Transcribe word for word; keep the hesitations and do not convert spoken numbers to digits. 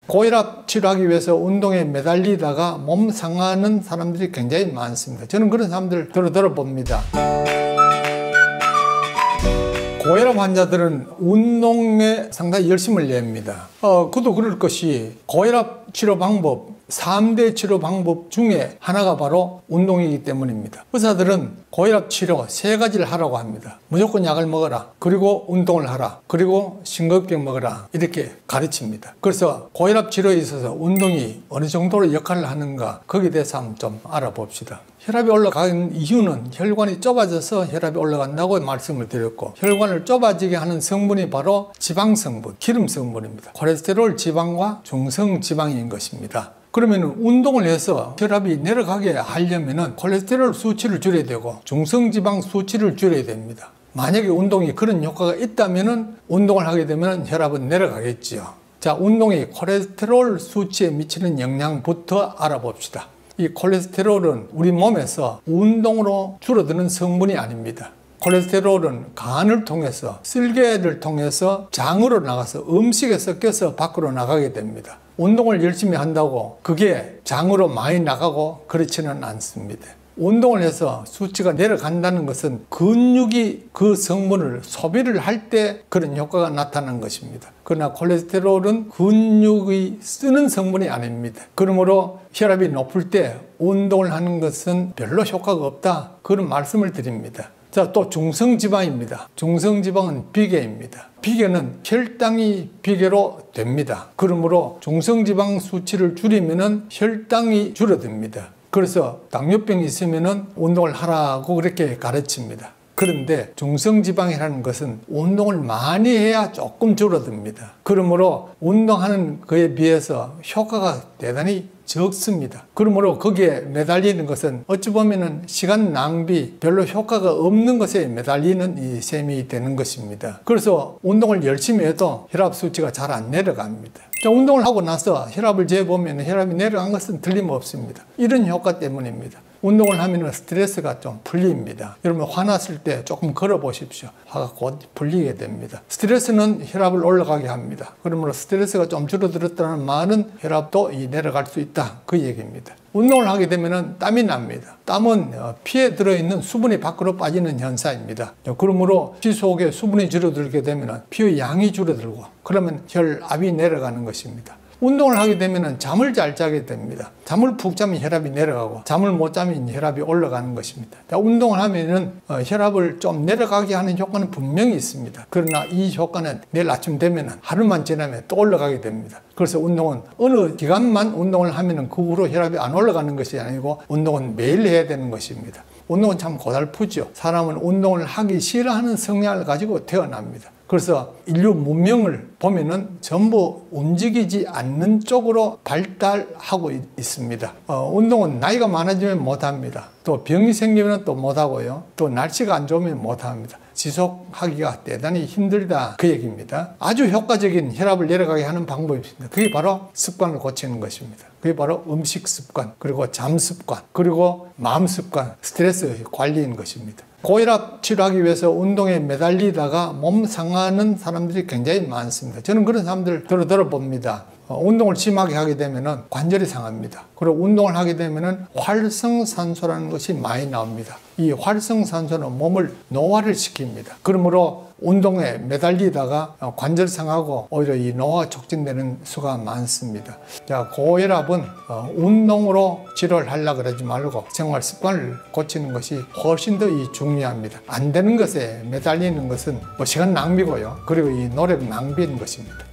고혈압 치료하기 위해서 운동에 매달리다가 몸 상하는 사람들이 굉장히 많습니다. 저는 그런 사람들 들어 들어봅니다. 고혈압 환자들은 운동에 상당히 열심을 냅니다. 어, 그도 그럴 것이 고혈압 치료 방법 삼 대 치료 방법 중에 하나가 바로 운동이기 때문입니다. 의사들은 고혈압 치료 세 가지를 하라고 합니다. 무조건 약을 먹어라, 그리고 운동을 하라, 그리고 심근경 먹어라, 이렇게 가르칩니다. 그래서 고혈압 치료에 있어서 운동이 어느 정도로 역할을 하는가, 거기에 대해서 한번 좀 알아봅시다. 혈압이 올라가는 이유는 혈관이 좁아져서 혈압이 올라간다고 말씀을 드렸고, 혈관을 좁아지게 하는 성분이 바로 지방 성분, 기름 성분입니다. 콜레스테롤 지방과 중성 지방인 것입니다. 그러면 운동을 해서 혈압이 내려가게 하려면 콜레스테롤 수치를 줄여야 되고 중성지방 수치를 줄여야 됩니다. 만약에 운동이 그런 효과가 있다면 운동을 하게 되면 혈압은 내려가겠지요. 자, 운동이 콜레스테롤 수치에 미치는 영향부터 알아봅시다. 이 콜레스테롤은 우리 몸에서 운동으로 줄어드는 성분이 아닙니다. 콜레스테롤은 간을 통해서, 쓸개를 통해서 장으로 나가서 음식에 섞여서 밖으로 나가게 됩니다. 운동을 열심히 한다고 그게 장으로 많이 나가고 그렇지는 않습니다. 운동을 해서 수치가 내려간다는 것은 근육이 그 성분을 소비를 할 때 그런 효과가 나타나는 것입니다. 그러나 콜레스테롤은 근육이 쓰는 성분이 아닙니다. 그러므로 혈압이 높을 때 운동을 하는 것은 별로 효과가 없다, 그런 말씀을 드립니다. 자, 또 중성지방입니다. 중성지방은 비계입니다. 비계는 혈당이 비계로 됩니다. 그러므로 중성지방 수치를 줄이면 혈당이 줄어듭니다. 그래서 당뇨병이 있으면 운동을 하라고 그렇게 가르칩니다. 그런데 중성지방이라는 것은 운동을 많이 해야 조금 줄어듭니다. 그러므로 운동하는 것에 비해서 효과가 대단히 적습니다. 그러므로 거기에 매달리는 것은 어찌 보면 시간 낭비, 별로 효과가 없는 것에 매달리는 이 셈이 되는 것입니다. 그래서 운동을 열심히 해도 혈압 수치가 잘 안 내려갑니다. 자, 운동을 하고 나서 혈압을 재보면 혈압이 내려간 것은 틀림없습니다. 이런 효과 때문입니다. 운동을 하면 스트레스가 좀 풀립니다. 여러분 화났을 때 조금 걸어 보십시오. 화가 곧 풀리게 됩니다. 스트레스는 혈압을 올라가게 합니다. 그러므로 스트레스가 좀 줄어들었다는 말은 혈압도 내려갈 수 있다, 그 얘기입니다. 운동을 하게 되면 땀이 납니다. 땀은 피에 들어있는 수분이 밖으로 빠지는 현상입니다. 그러므로 피 속에 수분이 줄어들게 되면 피의 양이 줄어들고 그러면 혈압이 내려가는 것입니다. 운동을 하게 되면 잠을 잘 자게 됩니다. 잠을 푹 자면 혈압이 내려가고 잠을 못 자면 혈압이 올라가는 것입니다. 운동을 하면 혈압을 좀 내려가게 하는 효과는 분명히 있습니다. 그러나 이 효과는 내일 아침 되면 하루만 지나면 또 올라가게 됩니다. 그래서 운동은 어느 기간만 운동을 하면 그 후로 혈압이 안 올라가는 것이 아니고 운동은 매일 해야 되는 것입니다. 운동은 참 고달프죠. 사람은 운동을 하기 싫어하는 성향을 가지고 태어납니다. 그래서 인류 문명을 보면은 전부 움직이지 않는 쪽으로 발달하고 있습니다. 어, 운동은 나이가 많아지면 못합니다. 또 병이 생기면 또 못하고요. 또 날씨가 안 좋으면 못합니다. 지속하기가 대단히 힘들다, 그 얘기입니다. 아주 효과적인 혈압을 내려가게 하는 방법이 있습니다. 그게 바로 습관을 고치는 것입니다. 그게 바로 음식 습관, 그리고 잠 습관, 그리고 마음 습관, 스트레스 관리인 것입니다. 고혈압 치료하기 위해서 운동에 매달리다가 몸 상하는 사람들이 굉장히 많습니다. 저는 그런 사람들 들어 들어봅니다. 어, 운동을 심하게 하게 되면 관절이 상합니다. 그리고 운동을 하게 되면 활성산소라는 것이 많이 나옵니다. 이 활성산소는 몸을 노화를 시킵니다. 그러므로 운동에 매달리다가 관절 상하고 오히려 이 노화가 촉진되는 수가 많습니다. 자, 고혈압은 운동으로 치료를 하려고 그러지 말고 생활 습관을 고치는 것이 훨씬 더 중요합니다. 안 되는 것에 매달리는 것은 뭐 시간 낭비고요. 그리고 이 노력 낭비인 것입니다.